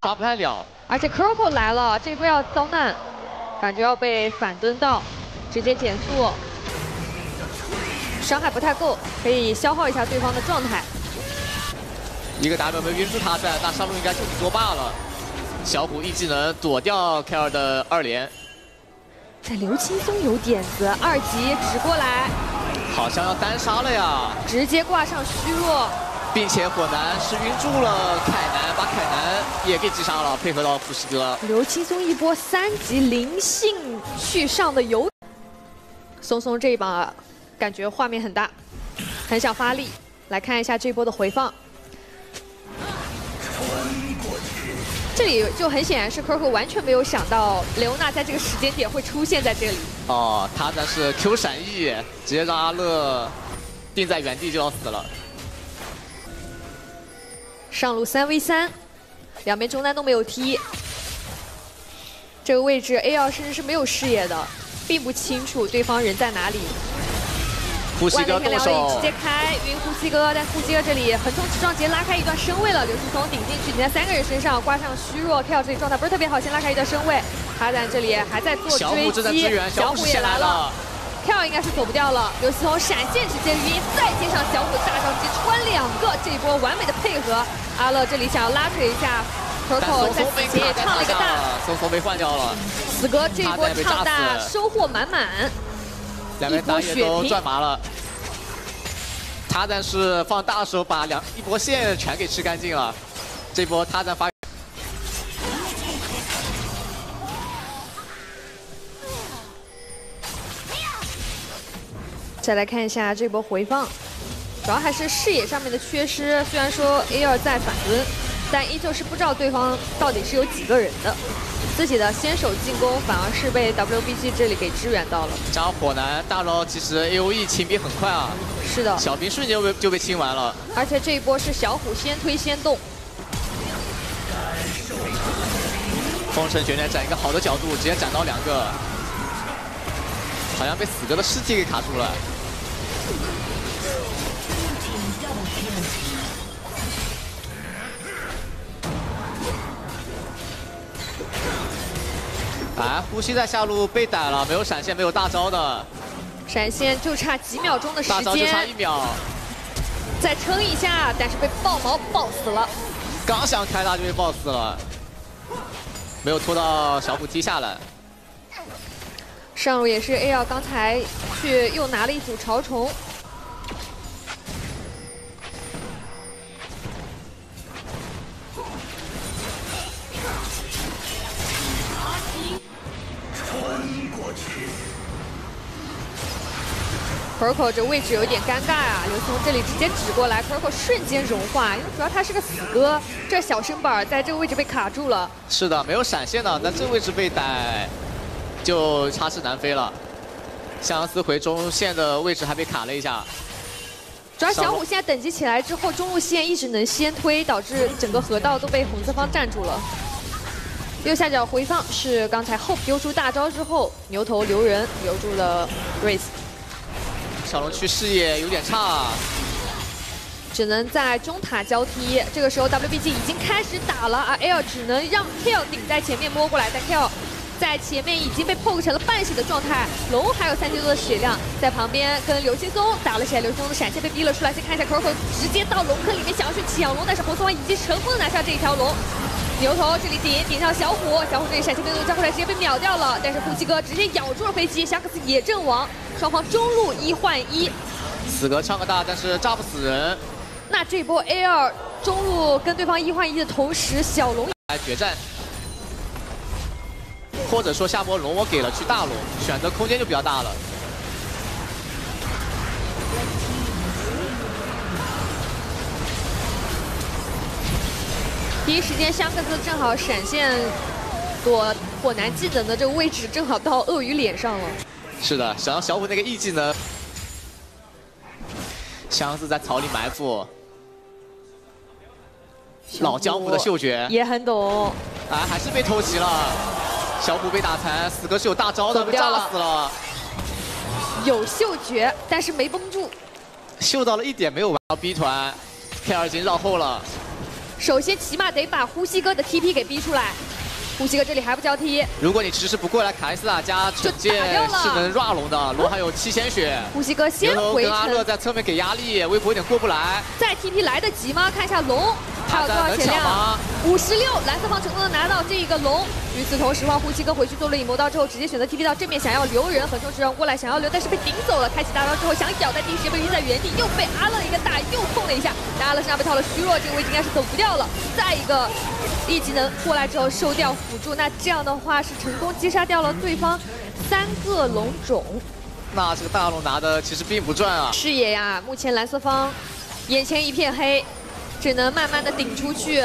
抓不太了。 而且 Coco 来了，这波要遭难，感觉要被反蹲到，直接减速，伤害不太够，可以消耗一下对方的状态。 一个 W 没晕住他在，那上路应该就地作罢了。小虎 E 技能躲掉 Care 的2连。 在刘青松有点子，2级指过来， 好像要单杀了呀！ 直接挂上虚弱。 并且火男是晕住了凯南，把凯南也给击杀了，配合到呼吸哥。 刘青松一波3级灵性去上的油，松松这一把感觉画面很大，很想发力。来看一下这波的回放，这里就很显然是 Coco 完全没有想到雷欧娜在这个时间点会出现在这里。 哦，他但是 Q 闪逸，直接让阿乐定在原地就要死了。 上路3v3，两边中单都没有踢。这个位置 A2甚至是没有视野的，并不清楚对方人在哪里。 呼吸哥动手， 直接开晕呼吸哥，但呼吸哥这里横冲直撞，直接拉开一段身位了。刘青松顶进去，顶在3个人身上，挂上虚弱。K.O. 这里状态不是特别好，先拉开一段身位。他在这里还在做追击，小虎也来了。 K.O. 应该是躲不掉了，刘青松闪现直接晕，再接上小虎的大招击穿2个，这一波完美的配合。阿乐这里想要拉扯一下 ，Coco 在死前也唱了一个大， 松松被换掉了。 死哥这一波唱大收获满满， 两边打野都赚麻了。他但是放大的时候把一波线全给吃干净了，这波他在发。 再来看一下这波回放，主要还是视野上面的缺失。虽然说 A2 在反蹲，但依旧是不知道对方到底是有几个人的。自己的先手进攻反而是被 WBG 这里给支援到了。 加上火男大招，其实 AOE 清兵很快啊。 是的， 小兵瞬间就被清完了。 而且这一波是小虎先推先动。 风神决战斩一个好的角度，直接斩到2个，好像被死哥的尸体给卡住了。 哎，呼吸在下路被逮了，没有闪现，没有大招的。 闪现就差几秒钟的时间， 大招就差1秒。 再撑一下，但是被爆毛爆死了。 刚想开大就被爆死了，没有拖到小虎踢下来。 上路也是 A2 刚才去又拿了一组潮虫。 Coco 这位置有点尴尬啊，刘从这里直接指过来 ，Coco 瞬间融化，因为主要他是个死哥，这小身板在这个位置被卡住了。 是的，没有闪现的，在这个位置被逮，就插翅难飞了。相思回中线的位置还被卡了一下。 主要小虎现在等级起来之后，中路线一直能先推，导致整个河道都被红色方占住了。右下角回放是刚才 Hope 丢出大招之后，牛头留人留住了 Raze。 小龙区视野有点差， 只能在中塔交替。这个时候 WBG 已经开始打了，而 L 只能让 Kill 顶在前面摸过来，但 Kill 在前面已经被 poke 成了半血的状态。龙还有3千多的血量，在旁边跟刘青松打了起来，刘青松的闪现被逼了出来。先看一下 Coco 直接到龙坑里面想要去抢龙，但是红松丸已经成功的拿下这一条龙。 牛头这里顶上小虎，小虎这里闪现被交回来，直接被秒掉了。但是呼吸哥直接咬住了飞机，夏克斯也阵亡，双方中路1换1。 死哥唱个大，但是炸不死人。 那这波 A2 中路跟对方1换1的同时，小龙来决战，或者说下波龙我给了去大龙，选择空间就比较大了。 第一时间，香克斯正好闪现躲火男技能的这个位置，正好到鳄鱼脸上了。 是的，想要小虎那个 E 技能，香子在草里埋伏，老江湖的嗅觉也很懂。 哎，还是被偷袭了，小虎被打残，死哥是有大招的，被炸死了。 有嗅觉，但是没绷住。 嗅到了一点没有玩到 B 团 ，K2 已经绕后了。 首先起码得把呼吸哥的 TP 给逼出来。呼吸哥这里还不交替， 如果你迟迟不过来，卡莱斯塔加惩戒是能 rua 龙的，龙还有7鲜血。 呼吸哥先回城， 跟阿乐在侧面给压力，微博有点过不来。 再 TP 来得及吗？看一下龙还有多少血量？56，蓝色方成功的拿到这一个龙。与此同时的话，呼吸哥回去做了影魔刀之后，直接选择 TP 到正面，想要留人，横冲直撞过来，想要留，但是被顶走了。开启大招之后想咬，但第一时间被晕在原地，又被阿乐一个打，又痛了一下。但阿乐身上被套了虚弱，这个位置应该是走不掉了。再一个一技能过来之后收掉辅助，那这样的话是成功击杀掉了对方3个龙种。 那这个大龙拿的其实并不赚啊。 视野呀，目前蓝色方眼前一片黑，只能慢慢的顶出去。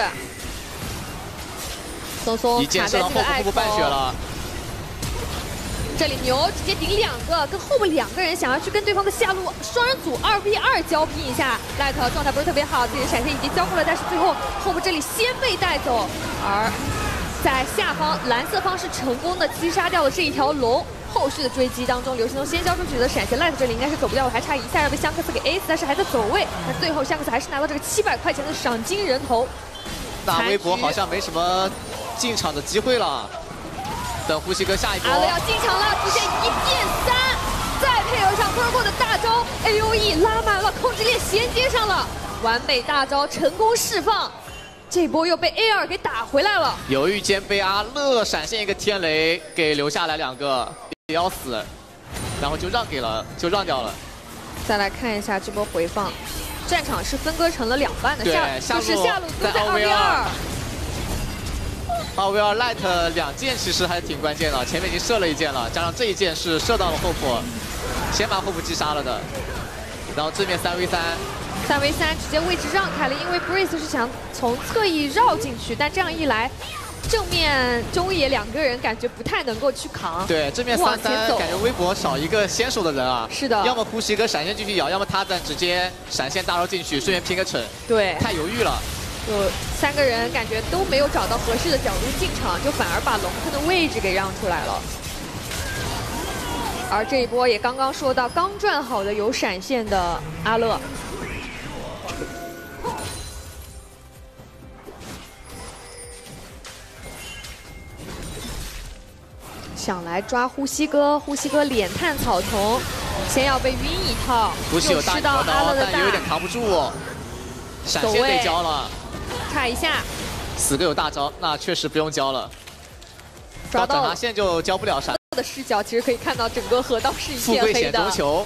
松松卡在这个艾头， 半血了。 这里牛直接顶2个，跟后面2个人想要去跟对方的下路双人组2v2交拼一下。Light 状态不是特别好，自己的闪现已经交过了，但是最后后部这里先被带走，而在下方蓝色方是成功的击杀掉了这一条龙。后续的追击当中，刘星东先交出自己的闪现 ，Light 这里应该是走不掉了，还差一下要被香克斯给 A 死，但是还在走位。但最后香克斯还是拿到这个700块钱的赏金人头。 那微博好像没什么进场的机会了。等呼吸哥下一波， 阿乐要进场了，直接1变3，再配合上 Kuroko 的大招 AOE 拉满了，控制链衔接上了，完美大招成功释放。这波又被 A2 给打回来了， 犹豫间被阿乐闪现一个天雷给留下来2个，也要死，然后就让掉了。 再来看一下这波回放，战场是分割成了2半的，下路都在2v2。 2v2 Light 2箭其实还是挺关键的，前面已经射了1箭了，加上这一箭是射到了后扑，先把后扑击杀了的，然后正面3v3 直接位置让开了，因为 Breeze 是想从侧翼绕进去，但这样一来，正面中野2个人感觉不太能够去扛。 对，正面3-3，感觉微博少一个先手的人啊。 是的， 要么呼吸哥闪现进去咬，要么他在直接闪现大招进去，顺便拼个惩。 对， 太犹豫了。 就3个人感觉都没有找到合适的角度进场，就反而把龙坑的位置给让出来了。而这一波也刚刚说到，刚转好的有闪现的阿乐。想来抓呼吸哥，呼吸哥脸探草丛，先要被晕一套， 又吃到阿乐的大，但有点扛不住，闪现得交了， 差一下。 死个有大招，那确实不用交了。到转拿线就交不了闪。 的视角其实可以看到整个河道是一片黑的。富贵险中球，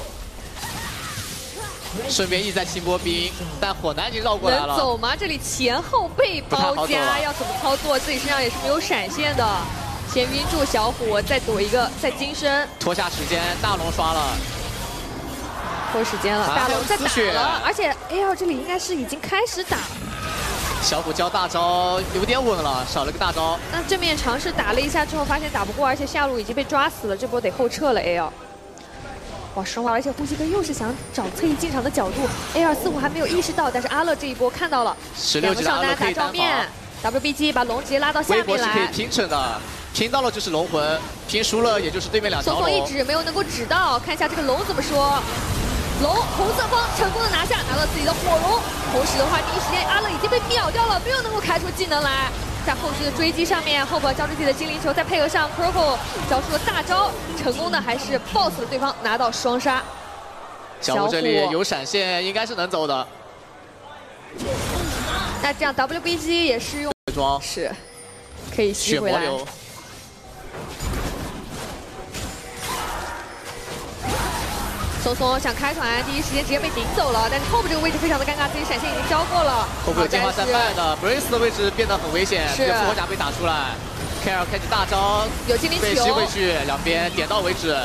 顺便意在清波兵，但火男已经绕过来了。 能走吗？这里前后被包夹，要怎么操作？自己身上也是没有闪现的。先晕住小虎，再躲一个，再金身， 拖下时间，大龙刷了， 拖时间了，大龙在打了，而且 A2 这里应该是已经开始打。 小虎交大招有点稳了，少了个大招。 那正面尝试打了一下之后，发现打不过，而且下路已经被抓死了，这波得后撤了 A2。哇，生化，而且呼吸哥又是想找侧翼进场的角度 ，A2 似乎还没有意识到，但是阿乐这一波看到了，2个上单打照面 ，WBG 把龙直接拉到下面来。微博是可以拼成的。拼到了就是龙魂，拼输了也就是对面2条龙。 松松一指没有能够指到，看一下这个龙怎么说。龙红色方成功的拿下，拿到自己的火龙。同时的话，第一时间阿乐已经被秒掉了，没有能够开出技能来。在后续的追击上面，后边交出自己的精灵球，再配合上 Kuroko 交出了大招，成功的还是 BOSS 了对方，拿到双杀。 小虎这里有闪现，应该是能走的。 那这样 WBG 也是用装是可以吸回来。松松想开团，第一时间直接被顶走了，但是后部这个位置非常的尴尬，自己闪现已经交过了。 后部有进化3败的 Breeze 的位置变得很危险，这个复活甲被打出来 ，Care 开启大招， 有精灵球被吸回去，两边点到为止。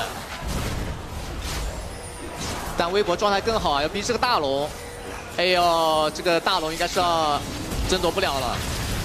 但微博状态更好啊，要逼这个大龙。哎呦，这个大龙应该是要争夺不了了。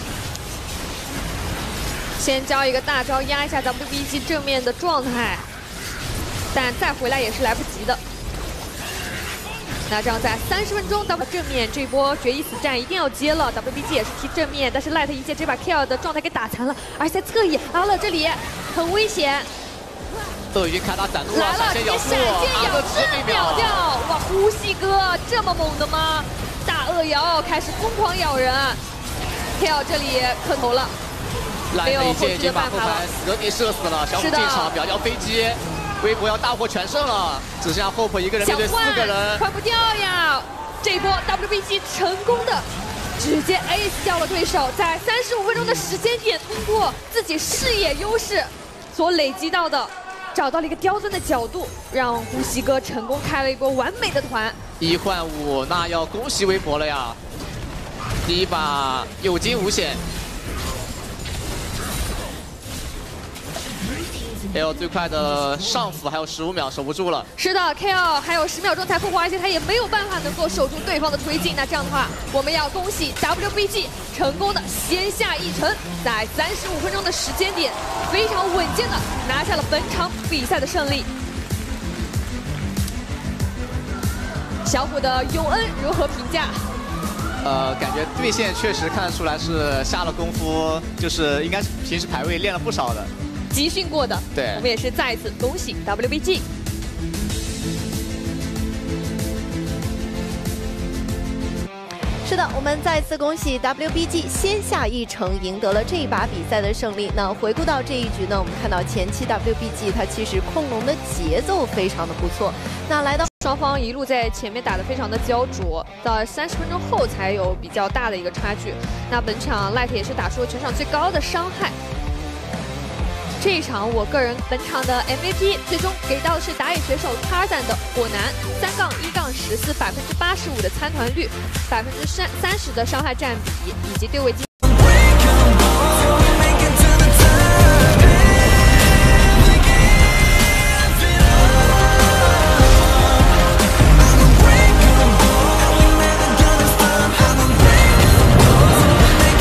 先交一个大招压一下 WBG 正面的状态。但再回来也是来不及的。那这样在30分钟到正面这波决一死战一定要接了 ，WBG 也是踢正面，但是 Light 一剑直接把 Kill 的状态给打残了，而且在侧翼阿乐这里很危险。 都已经看他斩怒了，来了，直接闪现咬制秒掉！哇，呼吸哥这么猛的吗？大鳄瑶开始疯狂咬人， KO 这里磕头了， 蓝的一剑已经把后排死哥给射死了，小虎进场秒掉飞机，微博要大获全胜了，只剩下 Hope 一个人面对4个人， 换不掉呀！这一波 WBG 成功的直接 ace 掉了对手，在35分钟的时间点，通过自己视野优势所累积到的，找到了一个刁钻的角度，让呼吸哥成功开了一波完美的团。 1换5，那要恭喜微博了呀！第一把有惊无险。 KO 最快的上辅还有15秒守不住了。 是的 ，KO 还有10秒钟才复活，而且他也没有办法能够守住对方的推进。那这样的话，我们要恭喜 WBG 成功的先下一城，在35分钟的时间点，非常稳健的拿下了本场比赛的胜利。小虎的永恩如何评价？ 感觉对线确实看得出来是下了功夫，就是应该是平时排位练了不少的。 集训过的， 对， 我们也是再一次恭喜 WBG。 是的，我们再次恭喜 WBG 先下一城，赢得了这一把比赛的胜利。那回顾到这一局呢，我们看到前期 WBG 它其实控龙的节奏非常的不错。那来到双方一路在前面打得非常的焦灼，到30分钟后才有比较大的一个差距。那本场 Light 也是打出了全场最高的伤害。 这一场，我个人本场的 MVP 最终给到的是打野选手 Tarzan 的火男3-1-14%，85%的参团率，30%的伤害占比，以及对位。